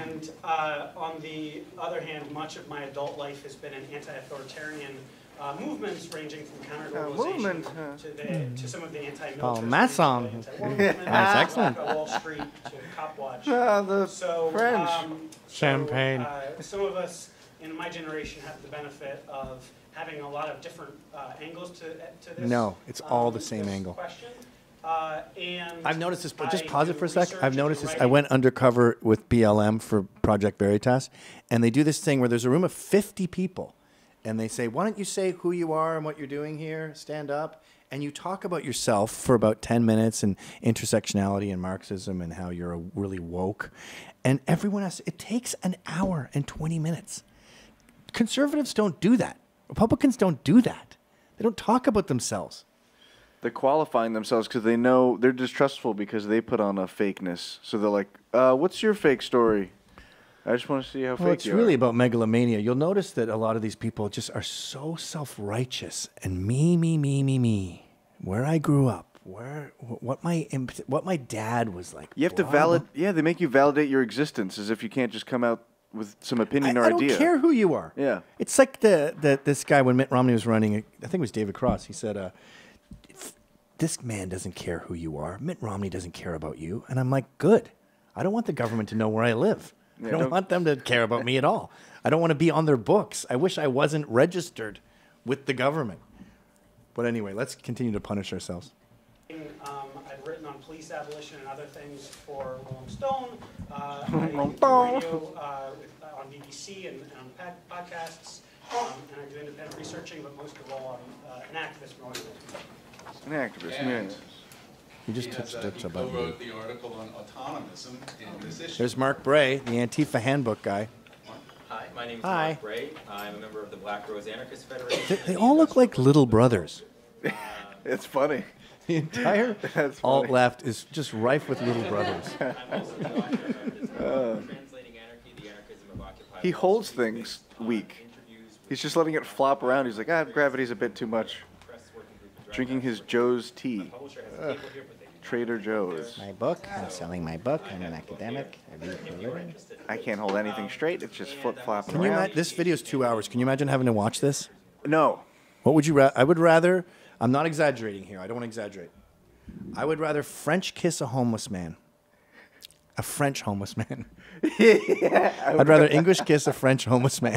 the other hand, much of my adult life has been in anti-authoritarian movements ranging from counter-globalization to some of the anti-military. Oh, Masson. That's excellent. Wall Street to Cop Watch. The French. Champagne. Some of us in my generation have the benefit of having a lot of different angles to this. No, it's all the same this angle. Question. And I've noticed this, but just I pause it do for a sec. research I've and noticed do this. I writing. went undercover with BLM for Project Veritas, and they do this thing where there's a room of 50 people, and they say, why don't you say who you are and what you're doing here, stand up, and you talk about yourself for about 10 minutes and intersectionality and Marxism and how you're really woke. And everyone else, it takes an hour and 20 minutes. Conservatives don't do that. Republicans don't do that. They don't talk about themselves. They're qualifying themselves because they know they're distrustful because they put on a fakeness. So they're like, what's your fake story? I just want to see how Well, fake it's you really are. about megalomania. You'll notice that a lot of these people just are so self-righteous and me. Where I grew up, what my dad was like. You have to blah, blah. validate. Yeah, they make you validate your existence as if you can't just come out with some opinion or I don't idea. care who you are. Yeah. It's like this guy when Mitt Romney was running. I think it was David Cross. He said, "This man doesn't care who you are. Mitt Romney doesn't care about you." And I'm like, good. I don't want the government to know where I live. I don't want them to care about me at all. I don't want to be on their books. I wish I wasn't registered with the government. But anyway, let's continue to punish ourselves. I've written on police abolition and other things for Rolling Stone. I do Rolling radio Stone. on BBC and on podcasts. And I do independent researching, but most of all, I'm an activist for organization. An activist, And yeah. You just touched it he about co-wrote the article on autonomism in this issue. There's Mark Bray, the Antifa handbook guy. Hi, my name is Hi. Mark Bray. I'm a member of the Black Rose Anarchist Federation. They all look like little brothers. It's funny. The entire That's alt funny. left is just rife with little brothers. I'm also the author of this book, Translating Anarchy, the Anarchism of Occupy He Wall holds Street, things based on weak. interviews with He's just letting it flop around. He's like, gravity's a bit too much. press working group of Drinking drug his Joe's tea. The publisher has a table here, but they do not Trader Joe's. My book, I'm selling my book. I'm an academic. I read for a living. I can't hold anything straight. It's just flip flopping Can you around. imagine? This video is 2 hours. Can you imagine having to watch this? No. What would you rather? I would rather, I'm not exaggerating here. I don't want to exaggerate. I would rather French kiss a homeless man. A French homeless man. I'd rather English kiss a French homeless man.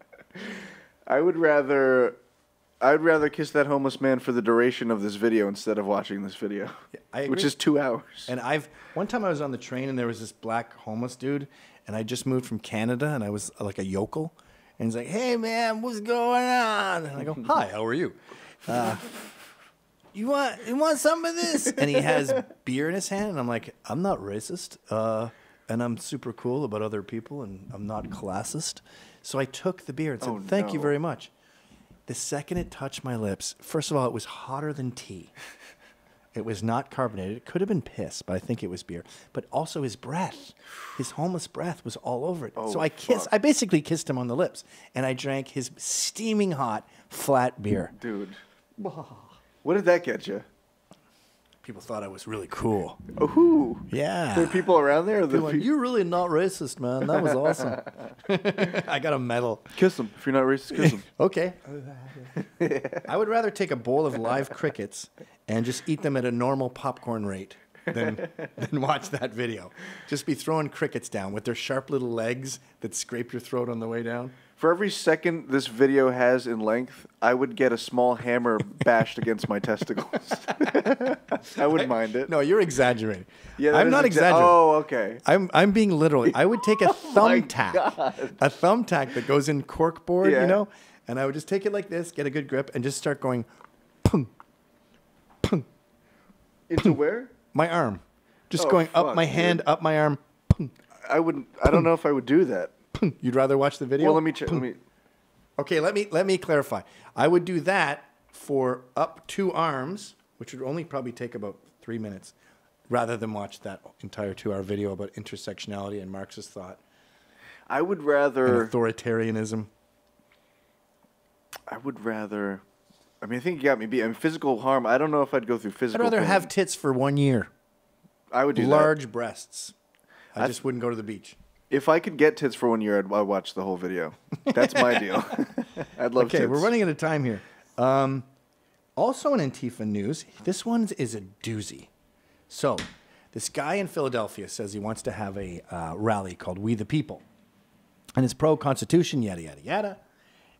I'd rather kiss that homeless man for the duration of this video instead of watching this video, I agree. which is 2 hours. And one time I was on the train and there was this black homeless dude, and I just moved from Canada and I was like a yokel, and he's like, "Hey man, what's going on?" And I go, "Hi, how are you? You want some of this?" And he has beer in his hand, and I'm like, "I'm not racist, and I'm super cool about other people, and I'm not classist." So I took the beer and said, Oh, "Thank you no. very much." The second it touched my lips, first of all, it was hotter than tea. It was not carbonated. It could have been piss, but I think it was beer. But also his breath, his homeless breath was all over it. Oh, so I basically kissed him on the lips, and I drank his steaming hot, flat beer. Dude. What did that get you? People thought I was really cool. Oh, who? Yeah. There were people around there? Or the People went, "You're really not racist, man. That was awesome." I got a medal. Kiss him. If you're not racist, kiss him. Okay. I would rather take a bowl of live crickets and just eat them at a normal popcorn rate than watch that video. Just be throwing crickets down with their sharp little legs that scrape your throat on the way down. For every second this video has in length, I would get a small hammer bashed against my testicles. I wouldn't mind it. No, you're exaggerating. Yeah, that I'm is not exaggerating. Oh, okay. I'm being literal. I would take a my thumbtack, God. a thumbtack that goes in corkboard, Yeah. you know, and I would just take it like this, get a good grip, and just start going, pung, pung, Into where? my arm, just Oh, going up fuck, my dude. hand, up my arm. Pung, I wouldn't. I don't know if I would do that. pung. You'd rather watch the video? Well, let me check. Let me. Okay, let me clarify. I would do that for up 2 arms, which would only probably take about 3 minutes, rather than watch that entire 2-hour video about intersectionality and Marxist thought I would and rather. authoritarianism. I would rather. I mean, I think you got me beat. I mean, physical harm. I don't know if I'd go through I'd physical. rather pain. have tits for 1 year. I would do Large breasts. I That's- just wouldn't go to the beach. that. If I could get tits for 1 year, I'd watch the whole video. That's my deal. I'd love Okay, tits. we're running out of time here. Also in Antifa news, this one is a doozy. So, this guy in Philadelphia says he wants to have a rally called We the People. And it's pro-Constitution, yada, yada, yada.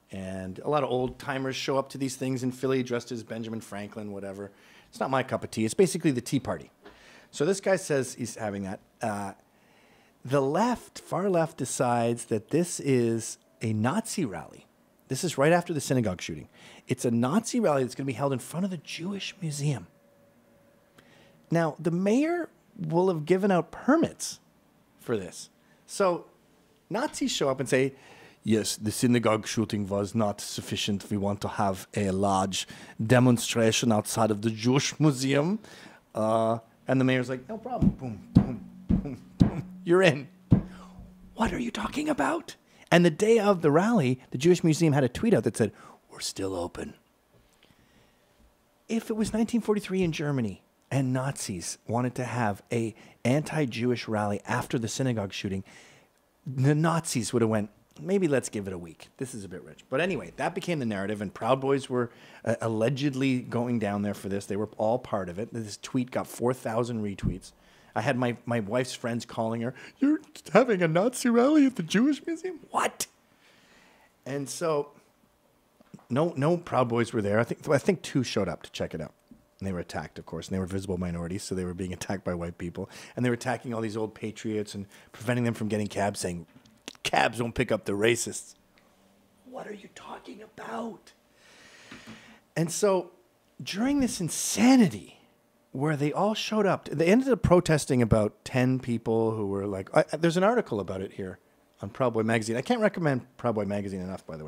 And a lot of old-timers show up to these things in Philly dressed as Benjamin Franklin, whatever. It's not my cup of tea. It's basically the Tea Party. So this guy says he's having that. The left, far left, decides that this is a Nazi rally. This is right after the synagogue shooting. It's a Nazi rally that's going to be held in front of the Jewish Museum. Now, the mayor will have given out permits for this. So Nazis show up and say, yes, the synagogue shooting was not sufficient. We want to have a large demonstration outside of the Jewish Museum. And the mayor's like, no problem. Boom, boom, boom, boom. You're in. What are you talking about? And the day of the rally, the Jewish Museum had a tweet out that said, we're still open. If it was 1943 in Germany and Nazis wanted to have a anti-Jewish rally after the synagogue shooting, the Nazis would have went, maybe let's give it a week. This is a bit rich. But anyway, that became the narrative, and Proud Boys were allegedly going down there for this. They were all part of it. This tweet got 4,000 retweets. I had my wife's friends calling her, you're having a Nazi rally at the Jewish Museum? What? And so no Proud Boys were there. I think 2 showed up to check it out. And they were attacked, of course, and they were visible minorities, so they were being attacked by white people. And they were attacking all these old patriots and preventing them from getting cabs, saying, cabs don't pick up the racists. What are you talking about? And so during this insanity where they all showed up, they ended up protesting about 10 people who were like, there's an article about it here on Proud Boy Magazine. I can't recommend Proud Boy Magazine enough, by the way.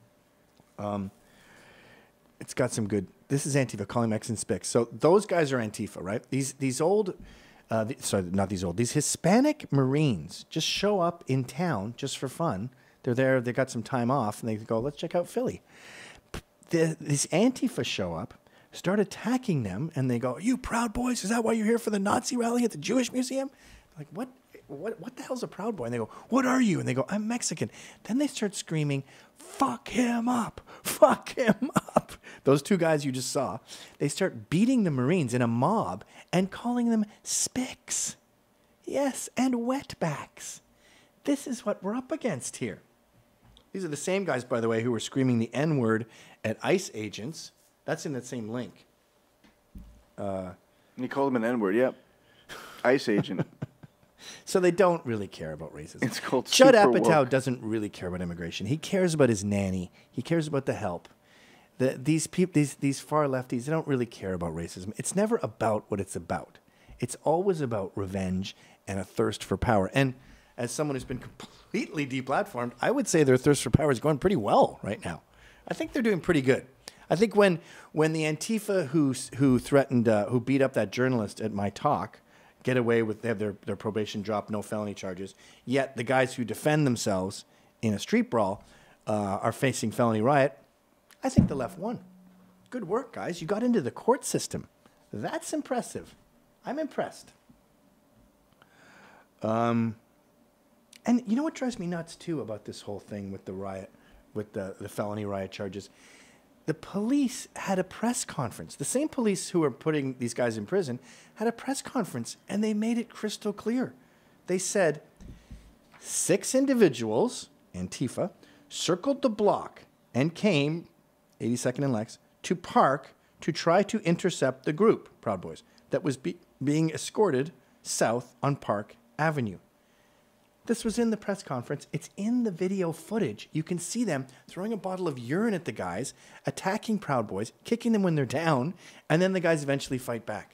It's got some good, this is Antifa, calling Mexicans spics. So those guys are Antifa, right? These old, not these old, these Hispanic Marines just show up in town just for fun. They're there, they got some time off, and they go, let's check out Philly. These Antifa show up, start attacking them, and they go, you Proud Boys, is that why you're here for the Nazi rally at the Jewish Museum? Like, what the hell's a Proud Boy? And they go, what are you? And they go, I'm Mexican. Then they start screaming, fuck him up, fuck him up. Those 2 guys you just saw, they start beating the Marines in a mob and calling them spics. Yes, and wetbacks. This is what we're up against here. These are the same guys, by the way, who were screaming the N-word at ICE agents. That's in that same link. You called him an N-word, yep. ICE agent. So they don't really care about racism. It's called Judd super Apatow woke. doesn't really care about immigration. He cares about his nanny. He cares about the help. These far lefties, they don't really care about racism. It's never about what it's about. It's always about revenge and a thirst for power. And as someone who's been completely deplatformed, I would say their thirst for power is going pretty well right now. I think they're doing pretty good. I think when the Antifa who threatened, who beat up that journalist at my talk, get away with, they have their probation dropped, no felony charges, yet the guys who defend themselves in a street brawl are facing felony riot, I think the left won. Good work, guys. You got into the court system. That's impressive. I'm impressed. And you know what drives me nuts, too, about this whole thing with the riot, with the felony riot charges? The police had a press conference. The same police who are putting these guys in prison had a press conference, and they made it crystal clear. They said 6 individuals, Antifa, circled the block and came, 82nd and Lex, to park to try to intercept the group, Proud Boys, that was being escorted south on Park Avenue. This was in the press conference. It's in the video footage. You can see them throwing a bottle of urine at the guys, attacking Proud Boys, kicking them when they're down, and then the guys eventually fight back.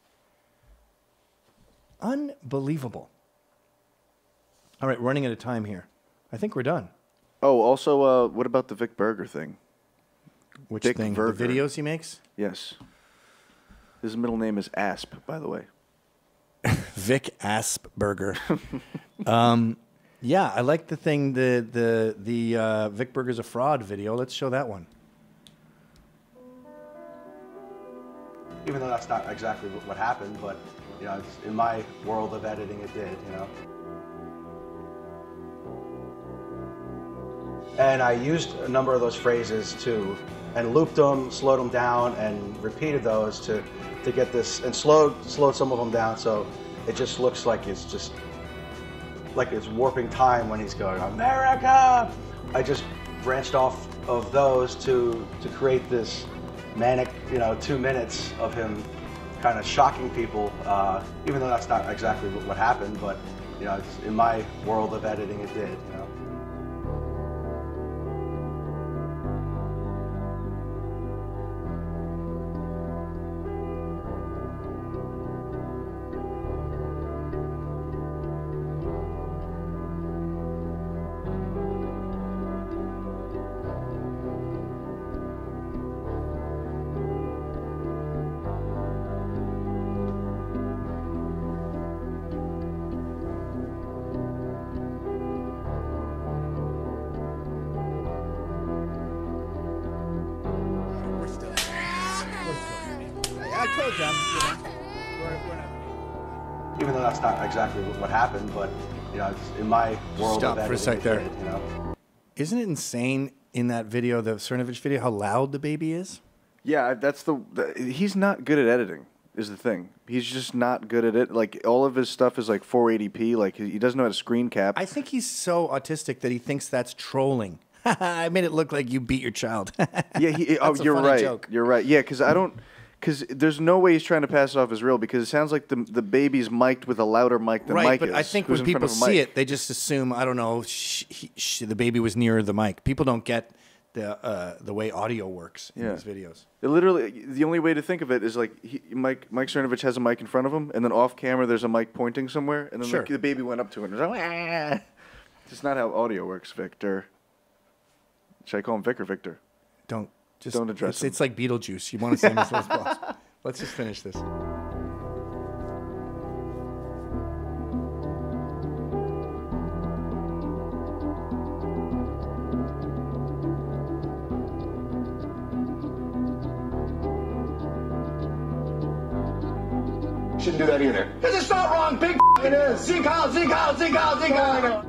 Unbelievable. All right, running out of time here. I think we're done. Oh, also, what about the Vic Berger thing? Which Vic thing? Berger. The videos he makes? Yes. His middle name is Asp, by the way. Vic Berger. Yeah, I like the thing, the Vic Berger's a fraud video. Let's show that one. Even though that's not exactly what happened, but you know, in my world of editing, it did, you know. And I used a number of those phrases too, and looped them, slowed them down, and repeated those to get this, and slowed some of them down, so it just looks like it's warping time when he's going, America! I just branched off of those to create this manic, 2 minutes of him kind of shocking people, even though that's not exactly what happened, but it's in my world of editing, it did. Even though that's not exactly what happened, but it's in my world. Stop of for a sec editing, there. it did, Isn't it insane in that video, the Cernovich video, how loud the baby is? Yeah, that's he's not good at editing, is the thing. He's just not good at it. Like, all of his stuff is like 480p. Like, he doesn't know how to screen cap. I think he's so autistic that he thinks that's trolling. I made it look like you beat your child. Yeah, That's a you're funny right. joke. You're right. Yeah, because there's no way he's trying to pass it off as real, because it sounds like the baby's mic'd with a louder mic than Mike Right, but is. I think who's when in front people of a see mic. it, they just assume, I don't know, the baby was near the mic. People don't get the way audio works in these videos. It literally, the only way to think of it is like Mike Cernovich has a mic in front of him, and then off camera there's a mic pointing somewhere, and then Sure. the baby went up to him. And was like, "Ah." It's not how audio works, Victor. Should I call him Vic or Victor? Don't address him. It's like Beetlejuice. You want to say him as little as possible. Let's just finish this. Shouldn't do that either. Because it's not wrong. Big it is. Zeke Heil, Zeke Heil, Zeke Heil, Zeke Heil.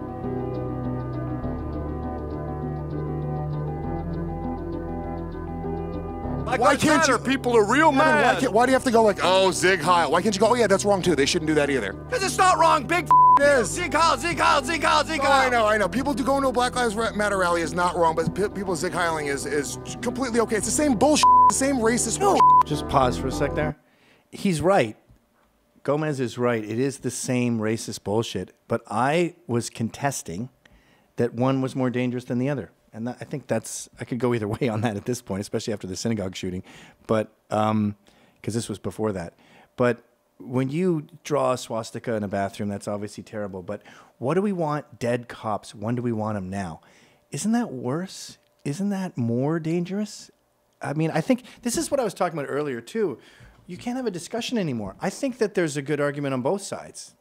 Why can't you? People are real mad. Why do you have to go like, oh, Zig Heil? Why can't you go, oh, yeah, that's wrong, too. They shouldn't do that either. Because it's not wrong. Big it is. Zeke Heil, Zeke Heil, Zeke Heil, Zeke Heil. I know. People do going to a Black Lives Matter rally is not wrong, but people Zig Heiling is completely okay. It's the same bullshit, the same racist bullshit. Just pause for a sec there. He's right. Gomez is right. It is the same racist bullshit, but I was contesting that one was more dangerous than the other. And I think I could go either way on that at this point, especially after the synagogue shooting, but because this was before that. But when you draw a swastika in a bathroom, that's obviously terrible. But what do we want? Dead cops. When do we want them now? Isn't that worse? Isn't that more dangerous? I mean, I think this is what I was talking about earlier, too. You can't have a discussion anymore. I think that there's a good argument on both sides,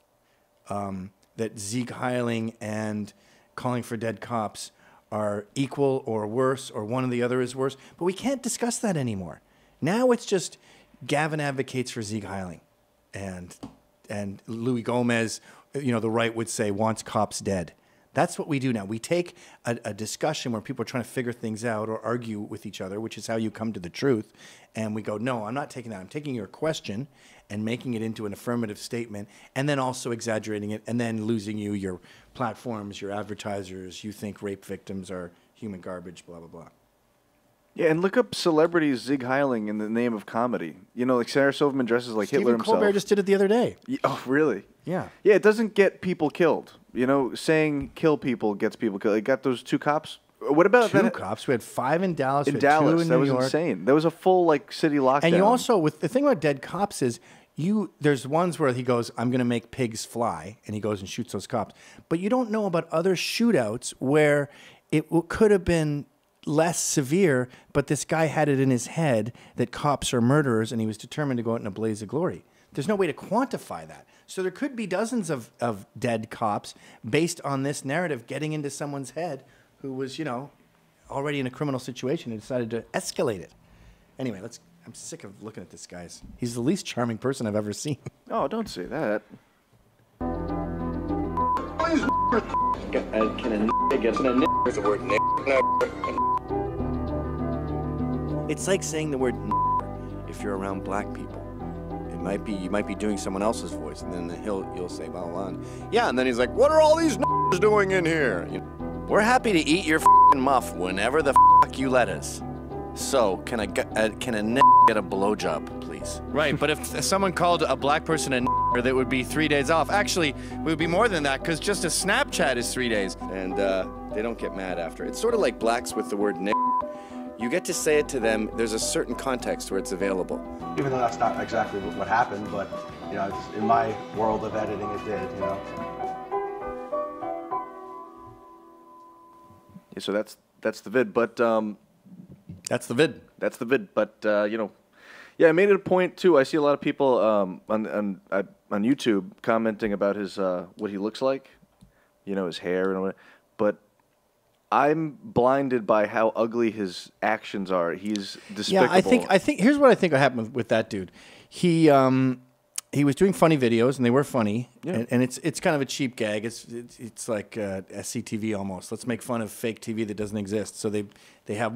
that Zeke Heiling and calling for dead cops are equal or worse, or one or the other is worse. But we can't discuss that anymore. Now it's just Gavin advocates for Zeke Heiling, and Louis Gomez, the right would say, wants cops dead. That's what we do now. We take a discussion where people are trying to figure things out or argue with each other, which is how you come to the truth, and we go, no, I'm not taking that. I'm taking your question and making it into an affirmative statement, and then also exaggerating it, and then losing you, your platforms, your advertisers. You think rape victims are human garbage, blah, blah, blah. Yeah, and look up celebrities Zig Heiling in the name of comedy. Like Sarah Silverman dresses like Hitler himself. Colbert just did it the other day. Oh, really? Yeah. Yeah, it doesn't get people killed. Saying kill people gets people killed. It got those 2 cops. What about two cops? We had 5 in Dallas. In we had Dallas, 2 in that New was York. insane. That was a full city lockdown. And you also, with the thing about dead cops is, there's ones where he goes, I'm going to make pigs fly, and he goes and shoots those cops. But you don't know about other shootouts where it could have been less severe, but this guy had it in his head that cops are murderers, and he was determined to go out in a blaze of glory. There's no way to quantify that. So there could be dozens of dead cops based on this narrative getting into someone's head who was, already in a criminal situation and decided to escalate it. Anyway, I'm sick of looking at this guy. He's the least charming person I've ever seen. Oh, don't say that. It's like saying the word if you're around black people. You might be doing someone else's voice, and then you'll say, well, yeah, and then he's like, what are all these doing in here? We're happy to eat your muff whenever the you let us. So, can a get a blowjob, please? Right, but if someone called a black person a that would be 3 days off. Actually, it would be more than that, because just a Snapchat is 3 days. And they don't get mad after. It's sort of like blacks with the word You get to say it to them. There's a certain context where it's available. Even though that's not exactly what happened, but, you know, just in my world of editing, it did, you know. Yeah, so that's the vid, but that's the vid. That's the vid, but you know, yeah, I made it a point too. I see a lot of people on YouTube commenting about his what he looks like, you know, his hair and all that. But I'm blinded by how ugly his actions are. He's despicable. Yeah, I think here's what I think happened with that dude. He was doing funny videos, and they were funny. Yeah. And it's kind of a cheap gag. It's like SCTV almost. Let's make fun of fake TV that doesn't exist. So they have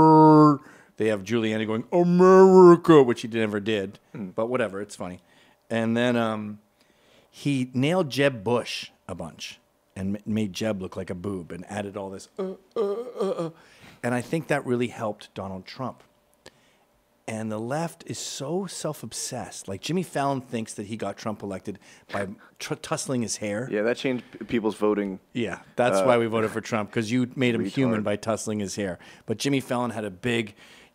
Giuliani going America, which he never did, but whatever. It's funny. And then he nailed Jeb Bush a bunch and made Jeb look like a boob and added all this. And I think that really helped Donald Trump. And the left is so self-obsessed. Like Jimmy Fallon thinks that he got Trump elected by tussling his hair. Yeah, that changed people's voting. Yeah, that's why we voted for Trump, because you made him human by tussling his hair. But Jimmy Fallon had a big,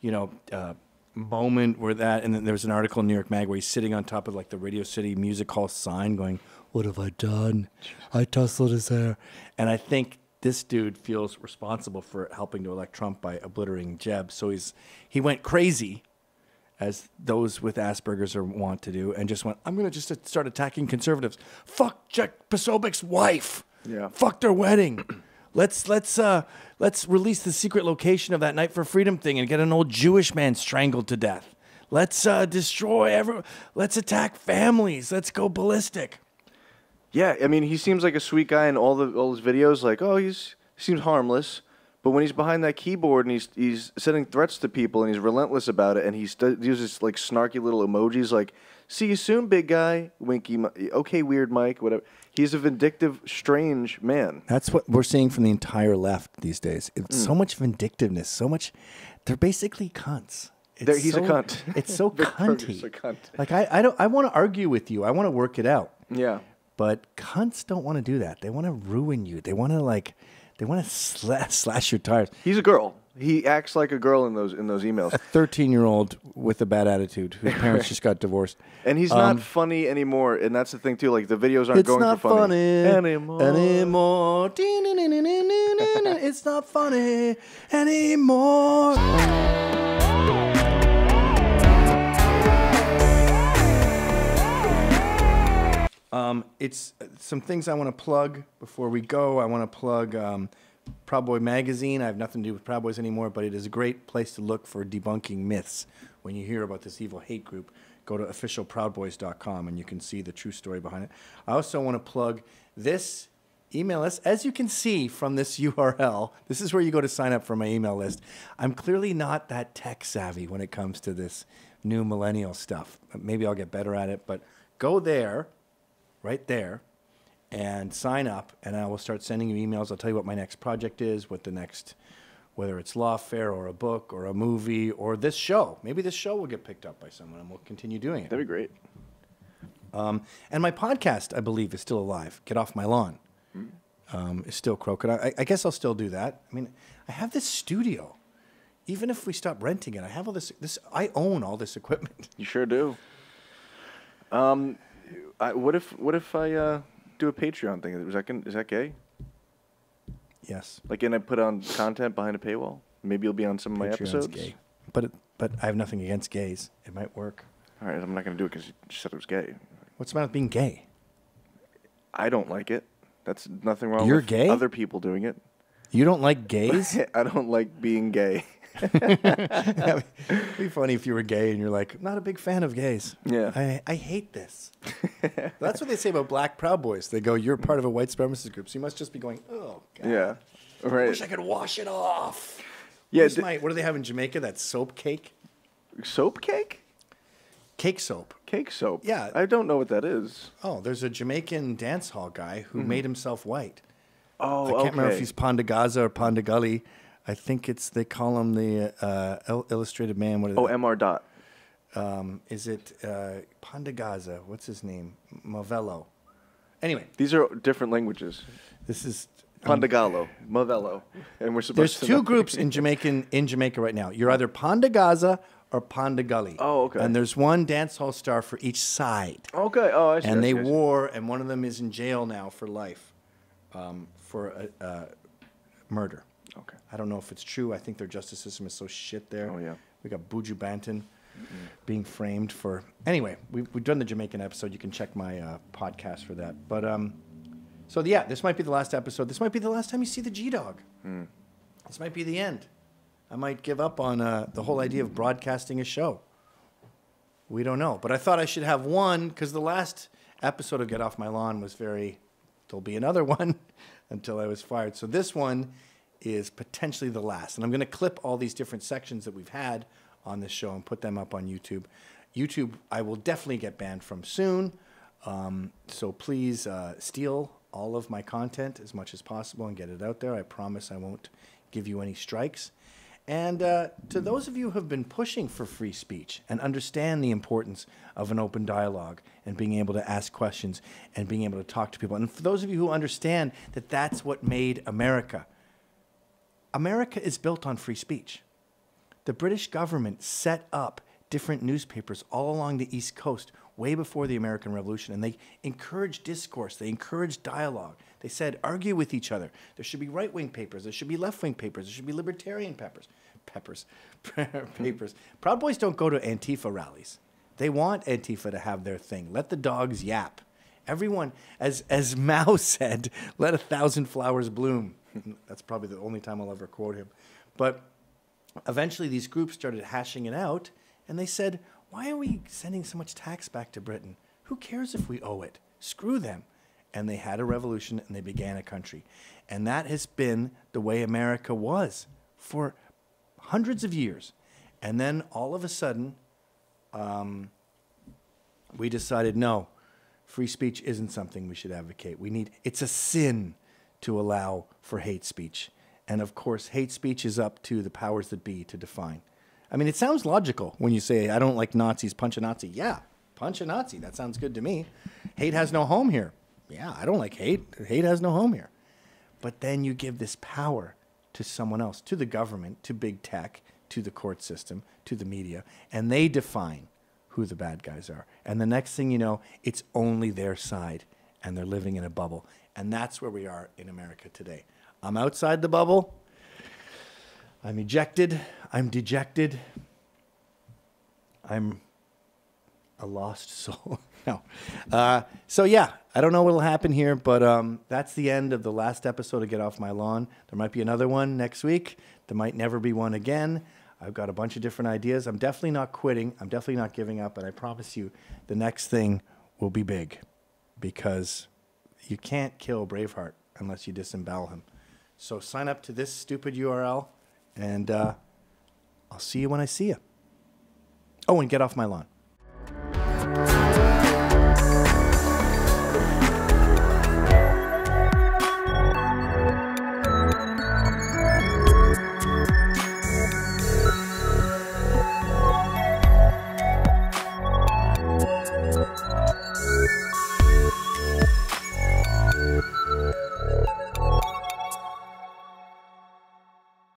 moment where that, and then there was an article in New York Mag where he's sitting on top of like the Radio City Music Hall sign going, "What have I done? I tussled his hair." And I think this dude feels responsible for helping to elect Trump by obliterating Jeb. So he went crazy, as those with Asperger's are wont to do, and just went, I'm going to just start attacking conservatives. Fuck Jack Posobiec's wife. Yeah. Fuck their wedding. Let's release the secret location of that Night for Freedom thing and get an old Jewish man strangled to death. Let's destroy let's attack families. Let's go ballistic. Yeah, I mean, he seems like a sweet guy in all his videos. Like, oh, he seems harmless. But when he's behind that keyboard and he's sending threats to people and he's relentless about it, and he uses like snarky little emojis like "See you soon, big guy," winky, okay, weird Mike, whatever. He's a vindictive, strange man. That's what we're seeing from the entire left these days. It's so much vindictiveness, so much. They're basically cunts. He's a cunt. It's so Vic cunty. Berger's a cunt. Like I want to argue with you. I want to work it out. Yeah. But cunts don't want to do that. They want to ruin you. They want to slash your tires. He's a girl. He acts like a girl in those emails. A 13-year-old with a bad attitude whose parents just got divorced. And he's not funny anymore. And that's the thing too. Like the videos aren't going for funny anymore. It's not funny anymore. It's some things I want to plug before we go. I want to plug Proud Boy Magazine. I have nothing to do with Proud Boys anymore, but it is a great place to look for debunking myths. When you hear about this evil hate group, go to officialproudboys.com and you can see the true story behind it. I also want to plug this email list. As you can see from this URL, this is where you go to sign up for my email list. I'm clearly not that tech savvy when it comes to this new millennial stuff. Maybe I'll get better at it, but go there, right there, and sign up, and I will start sending you emails. I'll tell you what my next project is, what the next, whether it's Lawfare or a book or a movie or this show. Maybe this show will get picked up by someone and we'll continue doing it. That'd be great. And my podcast, I believe, is still alive. Get Off My Lawn. Is still croaking. I guess I'll still do that. I mean, I have this studio. Even if we stop renting it, I have all this. I own all this equipment. You sure do. What if I do a Patreon thing? Is that gay? Yes. Like, and I put on content behind a paywall? Maybe you'll be on some of my episodes? Gay. But I have nothing against gays. It might work. All right, I'm not going to do it because you said it was gay. What's the matter with being gay? I don't like it. That's nothing wrong You're with gay? Other people doing it. You don't like gays? I don't like being gay. It'd be funny if you were gay and you're like, not a big fan of gays. Yeah. I hate this. That's what they say about black Proud Boys. They go, you're part of a white supremacist group, so you must just be going, oh, God. Yeah. Right. I wish I could wash it off. Yeah. What do they have in Jamaica? That soap cake? Soap cake? Cake soap. Cake soap? Yeah. I don't know what that is. Oh, there's a Jamaican dance hall guy who made himself white. Oh, I can't remember if he's Pandagaza or Pandagali. I think they call him the Illustrated Man. What is Oh, MR Dot. Is it Pandagaza? What's his name? Mavello. Anyway. These are different languages. This is... Pandagalo, Mavello. And we're supposed There's to two know. groups in Jamaica right now. You're either Pandagaza or Pandagully. Oh, okay. And there's one dance hall star for each side. Okay. Oh, I see. And I they see, I see. wore, and one of them is in jail now for life for murder. Okay. I don't know if it's true. I think their justice system is so shit there. Oh, yeah. We got Buju Banton being framed for... Anyway, we've done the Jamaican episode. You can check my podcast for that. But, so, yeah, this might be the last episode. This might be the last time you see the G-Dog. This might be the end. I might give up on the whole idea of broadcasting a show. We don't know. But I thought I should have one, because the last episode of Get Off My Lawn was there'll be another one until I was fired. So this one is potentially the last. And I'm going to clip all these different sections that we've had on this show and put them up on YouTube. YouTube, I will definitely get banned from soon. So please steal all of my content as much as possible and get it out there. I promise I won't give you any strikes. And to those of you who have been pushing for free speech and understand the importance of an open dialogue and being able to ask questions and being able to talk to people, and for those of you who understand that that's what made America. America is built on free speech. The British government set up different newspapers all along the East Coast way before the American Revolution, and they encouraged discourse, they encouraged dialogue. They said, argue with each other. There should be right-wing papers, there should be left-wing papers, there should be libertarian papers. Proud Boys don't go to Antifa rallies. They want Antifa to have their thing. Let the dogs yap. Everyone, as Mao said, let 1,000 flowers bloom. That's probably the only time I'll ever quote him. But eventually these groups started hashing it out, and they said, why are we sending so much tax back to Britain? Who cares if we owe it? Screw them. And they had a revolution, and they began a country. And that has been the way America was for hundreds of years. And then all of a sudden, we decided, no, free speech isn't something we should advocate. It's a sin to allow for hate speech. And of course, hate speech is up to the powers that be to define. I mean, it sounds logical when you say, I don't like Nazis, punch a Nazi. Yeah, punch a Nazi. That sounds good to me. Hate has no home here. Yeah, I don't like hate. Hate has no home here. But then you give this power to someone else, to the government, to big tech, to the court system, to the media, and they define who the bad guys are. And the next thing you know, it's only their side, and they're living in a bubble. And that's where we are in America today. I'm outside the bubble. I'm ejected. I'm dejected. I'm a lost soul. No. So, yeah, I don't know what will happen here, but that's the end of the last episode of Get Off My Lawn. There might be another one next week. There might never be one again. I've got a bunch of different ideas. I'm definitely not quitting. I'm definitely not giving up. And I promise you the next thing will be big, because you can't kill Braveheart unless you disembowel him. So sign up to this stupid URL, and I'll see you when I see you. Oh, and get off my lawn.